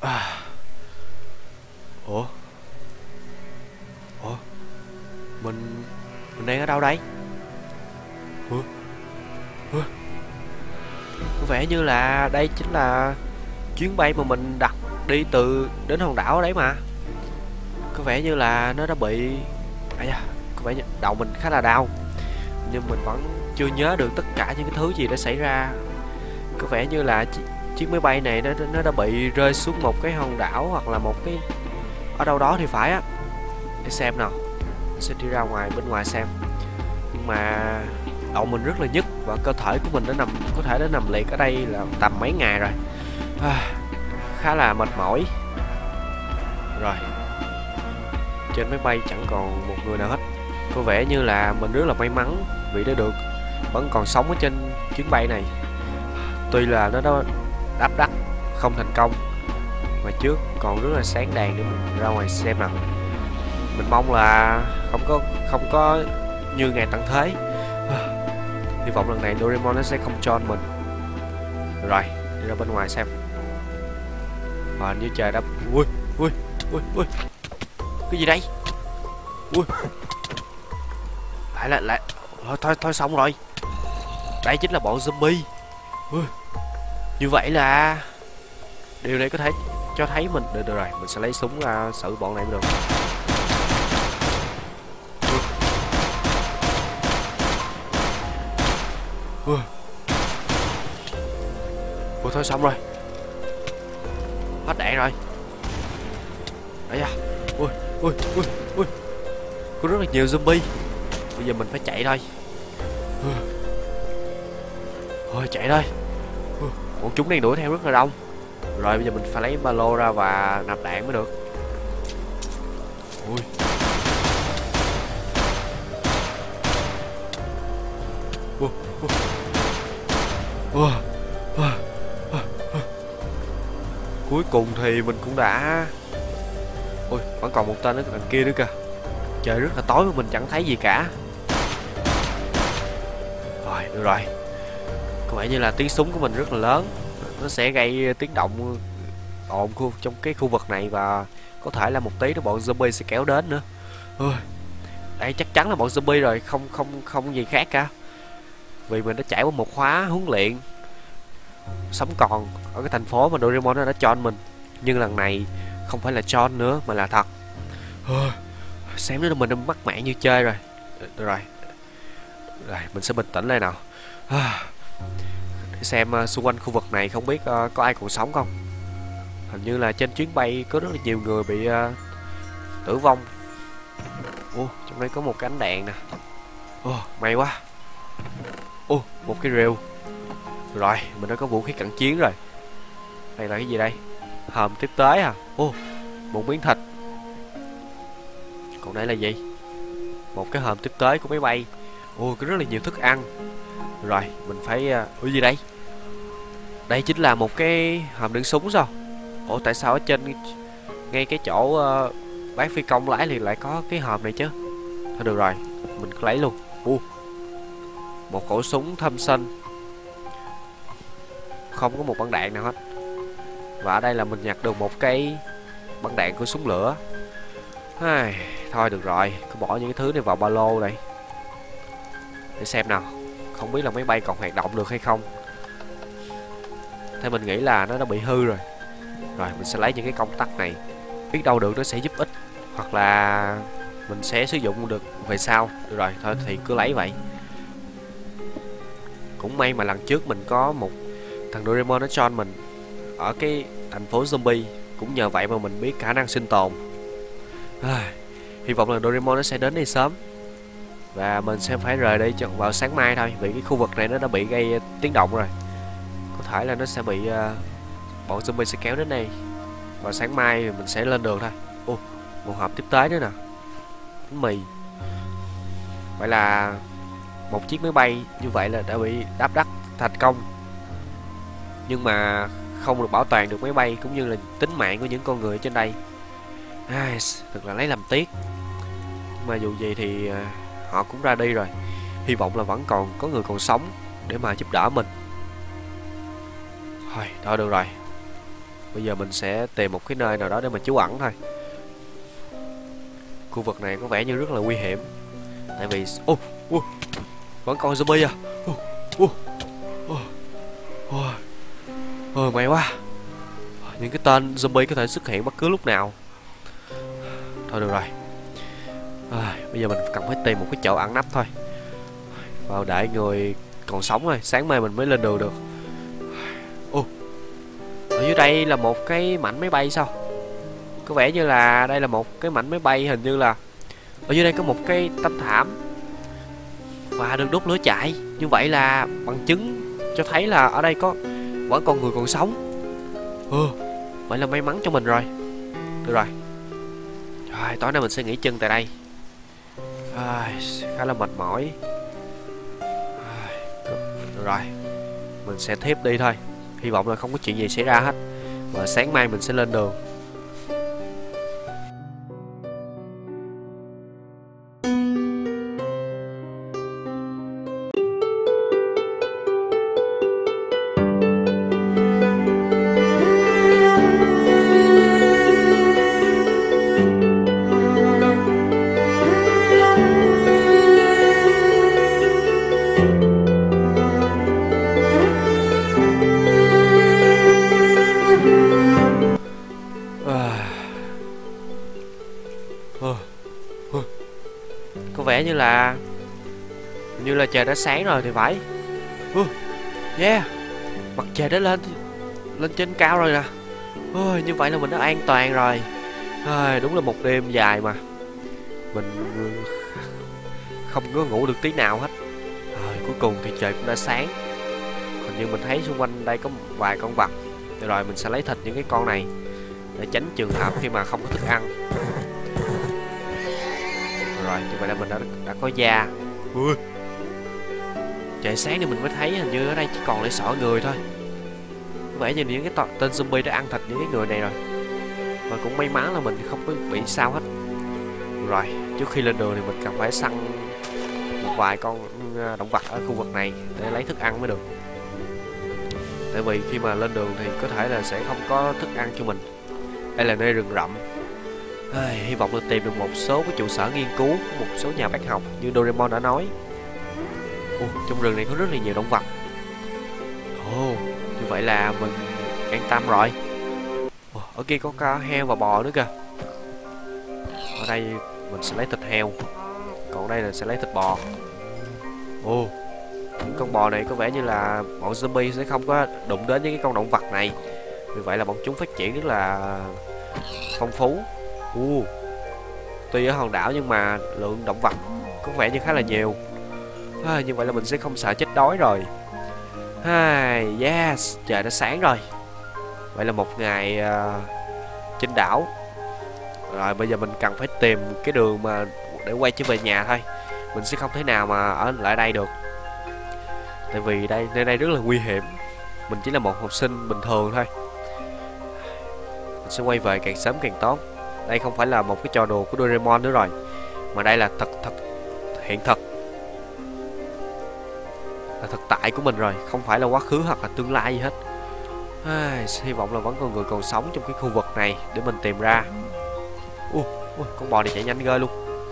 À, ủa, ủa, mình đang ở đâu đây? Ủa, ủa, có vẻ như là đây chính là chuyến bay mà mình đặt đi từ đến hòn đảo đấy mà. Có vẻ như là nó đã bị, da, có vẻ như đầu mình khá là đau, nhưng mình vẫn chưa nhớ được tất cả những cái thứ gì đã xảy ra. Có vẻ như là chiếc máy bay này nó đã bị rơi xuống một cái hòn đảo hoặc là một cái ở đâu đó thì phải á. Để xem nào, mình sẽ đi ra ngoài bên ngoài xem. Nhưng mà đầu mình rất là nhức và cơ thể của mình có thể đã nằm liệt ở đây là tầm mấy ngày rồi. Khá là mệt mỏi. Rồi, trên máy bay chẳng còn một người nào hết. Có vẻ như là mình rất là may mắn vì vẫn còn sống ở trên chuyến bay này. Tuy là nó đáp đắp không thành công, mà trước còn rất là sáng đèn để mình ra ngoài xem nào. Mình mong là không có như ngày tận thế. Hy vọng lần này Doraemon nó sẽ không cho mình. Rồi, đi ra bên ngoài xem. Như trời đã. Ui, ui, ui, ui, cái gì đây? Ui, lại thôi xong rồi. Đây chính là bọn zombie. Ui, như vậy là điều này có thể cho thấy mình được rồi. Mình sẽ lấy súng ra xử bọn này mới được. Ui, thôi xong rồi, hết đạn rồi. Đấy da. Ui, ui, ui, ui, có rất là nhiều zombie. Bây giờ mình phải chạy thôi. Thôi chạy thôi. Bọn chúng đang đuổi theo rất là đông. Rồi bây giờ mình phải lấy ba lô ra và nạp đạn mới được. Ui. Cuối cùng thì mình cũng đã. Ôi, vẫn còn một tên ở đằng kia nữa kìa. Trời rất là tối mà mình chẳng thấy gì cả. Rồi, được rồi. Có vẻ như là tiếng súng của mình rất là lớn. Nó sẽ gây tiếng động ồn trong cái khu vực này, và có thể là một tí nữa bọn zombie sẽ kéo đến nữa. Đây chắc chắn là bọn zombie rồi, không gì khác cả. Vì mình đã trải qua một khóa huấn luyện sống còn ở cái thành phố mà Doraemon nó đã cho mình. Nhưng lần này không phải là cho nữa mà là thật. Xem nữa mình đã mắc mạn như chơi rồi. Rồi, mình sẽ bình tĩnh lại nào. Để xem xung quanh khu vực này không biết có ai còn sống không. Hình như là trên chuyến bay có rất là nhiều người bị tử vong. Trong đây có một cái ánh đèn nè. May quá. Một cái rìu. Rồi, mình đã có vũ khí cận chiến rồi. Đây là cái gì đây? Hòm tiếp tế à? Một miếng thịt. Còn đây là gì? Một cái hòm tiếp tế của máy bay. Có rất là nhiều thức ăn. Rồi, mình phải. Gì đây? Đây chính là một cái hòm đựng súng sao? Tại sao ở trên ngay cái chỗ bán phi công lái thì lại có cái hòm này chứ? Thôi được rồi, mình cứ lấy luôn. Một khẩu súng Thompson. Không có một băng đạn nào hết. Và ở đây là mình nhặt được một cái băng đạn của súng lửa. Thôi được rồi, cứ bỏ những cái thứ này vào ba lô đây. Để xem nào. Không biết là máy bay còn hoạt động được hay không. Theo mình nghĩ là nó đã bị hư rồi. Rồi mình sẽ lấy những cái công tắc này. Biết đâu được nó sẽ giúp ích, hoặc là mình sẽ sử dụng được về sau. Được rồi, thôi thì cứ lấy vậy. Cũng may mà lần trước mình có một thằng Doraemon nó cho mình ở cái thành phố zombie. Cũng nhờ vậy mà mình biết khả năng sinh tồn. Hy vọng là Doraemon nó sẽ đến đây sớm. Và mình sẽ phải rời đây vào sáng mai thôi. Vì cái khu vực này nó đã bị gây tiếng động rồi. Có thể là nó sẽ bị bọn zombie sẽ kéo đến đây. Vào sáng mai mình sẽ lên đường thôi. Một hộp tiếp tế nữa nè. Bánh mì. Vậy là một chiếc máy bay như vậy là đã bị đáp đắp thành công. Nhưng mà không được bảo toàn được máy bay cũng như là tính mạng của những con người ở trên đây. Thật là lấy làm tiếc. Nhưng mà dù gì thì họ cũng ra đi rồi. Hy vọng là vẫn còn có người còn sống để mà giúp đỡ mình. Thôi được rồi. Bây giờ mình sẽ tìm một cái nơi nào đó để mà trú ẩn thôi. Khu vực này có vẻ như rất là nguy hiểm. Tại vì vẫn còn zombie à. May quá. Những cái tên zombie có thể xuất hiện bất cứ lúc nào. Thôi được rồi. Bây giờ mình cần phải tìm một cái chỗ ẩn nấp thôi. Vào để người còn sống thôi, sáng mai mình mới lên đường được. Ở dưới đây là một cái mảnh máy bay sao? Có vẻ như là đây là một cái mảnh máy bay, hình như là ở dưới đây có một cái tấm thảm và được đốt lửa chạy. Như vậy là bằng chứng cho thấy là ở đây vẫn còn người còn sống. Vậy là may mắn cho mình rồi. Được rồi. Tối nay mình sẽ nghỉ chân tại đây. Khá là mệt mỏi. Được rồi, mình sẽ thiếp đi thôi. Hy vọng là không có chuyện gì xảy ra hết. Và sáng mai mình sẽ lên đường. Có vẻ như là trời đã sáng rồi thì phải. Mặt trời đã lên trên cao rồi nè. Như vậy là mình đã an toàn rồi. Đúng là một đêm dài mà mình không có ngủ được tí nào hết. Cuối cùng thì trời cũng đã sáng. Còn như mình thấy xung quanh đây có vài con vật. Rồi mình sẽ lấy thịt những cái con này để tránh trường hợp khi mà không có thức ăn. Rồi, như vậy là mình đã có da. Trời sáng thì mình mới thấy hình như ở đây chỉ còn lại sọ người thôi. Có vẻ như những cái tên zombie đã ăn thịt những cái người này rồi. Và cũng may mắn là mình không có bị sao hết. Rồi, trước khi lên đường thì mình cần phải săn một vài con động vật ở khu vực này để lấy thức ăn mới được. Tại vì khi mà lên đường thì có thể là sẽ không có thức ăn cho mình. Đây là nơi rừng rậm. Hy vọng là tìm được một số cái trụ sở nghiên cứu, một số nhà bác học như Doraemon đã nói. Trong rừng này có rất là nhiều động vật. Như vậy là mình an tâm rồi. Ở kia có cá heo và bò nữa kìa. Ở đây mình sẽ lấy thịt heo, còn đây là sẽ lấy thịt bò. Những con bò này có vẻ như là bọn zombie sẽ không có đụng đến những cái con động vật này. Vì vậy là bọn chúng phát triển rất là phong phú. Tuy ở hòn đảo nhưng mà lượng động vật có vẻ như khá là nhiều. Như vậy là mình sẽ không sợ chết đói rồi. Yes, trời đã sáng rồi. Vậy là một ngày trên đảo. Rồi bây giờ mình cần phải tìm cái đường mà để quay trở về nhà thôi. Mình sẽ không thể nào mà ở lại đây được. Tại vì nơi đây rất là nguy hiểm. Mình chỉ là một học sinh bình thường thôi. Mình sẽ quay về càng sớm càng tốt. Đây không phải là một cái trò đùa của Doraemon nữa rồi, mà đây là hiện thực, là thực tại của mình rồi, không phải là quá khứ hoặc là tương lai gì hết. Hy vọng là vẫn còn người còn sống trong cái khu vực này để mình tìm ra. Con bò này chạy nhanh ghê luôn.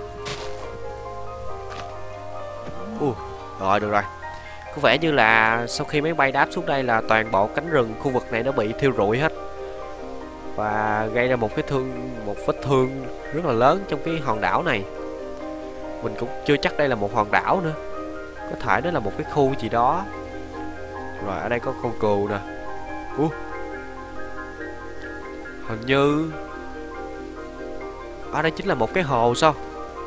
Rồi được rồi. Có vẻ như là sau khi máy bay đáp xuống đây là toàn bộ cánh rừng khu vực này nó bị thiêu rụi hết. Và gây ra một vết thương rất là lớn trong cái hòn đảo này. Mình cũng chưa chắc đây là một hòn đảo nữa, có thể nó là một cái khu gì đó. Rồi ở đây có con cừu nè. Hình như ở đây chính là một cái hồ sao?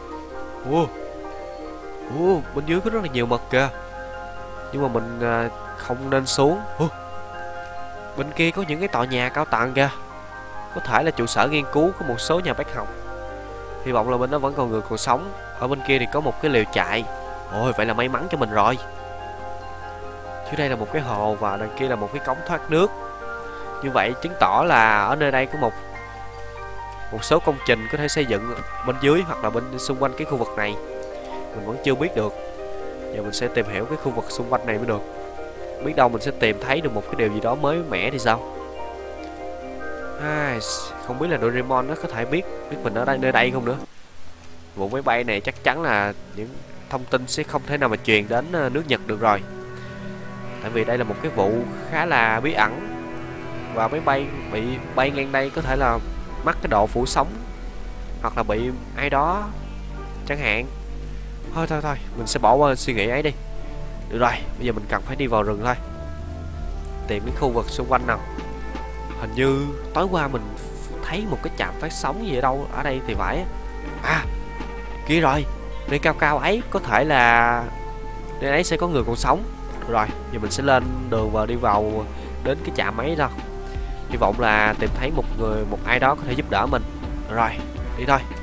Bên dưới có rất là nhiều mực kìa. Nhưng mà mình không nên xuống. Bên kia có những cái tòa nhà cao tầng kìa. Có thể là trụ sở nghiên cứu của một số nhà bác học. Hy vọng là bên đó vẫn còn người còn sống. Ở bên kia thì có một cái lều trại. Vậy là may mắn cho mình rồi. Dưới đây là một cái hồ và đằng kia là một cái cống thoát nước. Như vậy chứng tỏ là ở nơi đây có một số công trình có thể xây dựng bên dưới hoặc là bên xung quanh cái khu vực này. Mình vẫn chưa biết được. Giờ mình sẽ tìm hiểu cái khu vực xung quanh này mới được. Biết đâu mình sẽ tìm thấy được một cái điều gì đó mới mẻ thì sao. Ai, không biết là Doraemon nó có thể biết biết mình ở đây nơi đây không nữa. Vụ máy bay này chắc chắn là những thông tin sẽ không thể nào mà truyền đến nước Nhật được rồi. Tại vì đây là một cái vụ khá là bí ẩn. Và máy bay bị bay ngang đây có thể là mất cái độ phủ sóng, hoặc là bị ai đó chẳng hạn. Thôi, mình sẽ bỏ qua suy nghĩ ấy đi. Được rồi, bây giờ mình cần phải đi vào rừng thôi. Tìm cái khu vực xung quanh nào. Hình như tối qua mình thấy một cái trạm phát sóng gì ở đâu ở đây thì phải. À, kia rồi, nơi cao cao ấy có thể là nơi ấy sẽ có người còn sống. Được rồi, giờ mình sẽ lên đường và đi vào đến cái trạm ấy thôi. Hy vọng là tìm thấy một ai đó có thể giúp đỡ mình. Được rồi, đi thôi.